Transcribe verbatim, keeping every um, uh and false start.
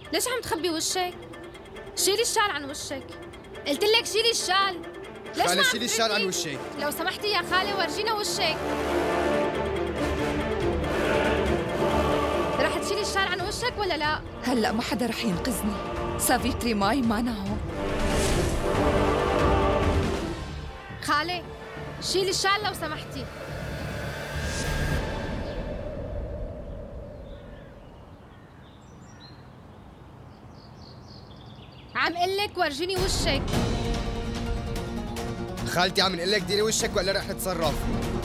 ليش عم تخبي وشك؟ شيلي الشال عن وشك. قلت لك شيلي الشال. ليش خالة ما عم شيلي الشال عن تردي؟ وشك. لو سمحتي يا خالة ورجينا وشك. رح تشيلي الشال عن وشك ولا لا؟ هلا ما حدا رح ينقذني. سافيتري ماي مانا هون. خالة شيلي الشال لو سمحتي. عم قلك ورجيني وشك. خالتي عم نقول لك ديري وشك ولا رح نتصرف.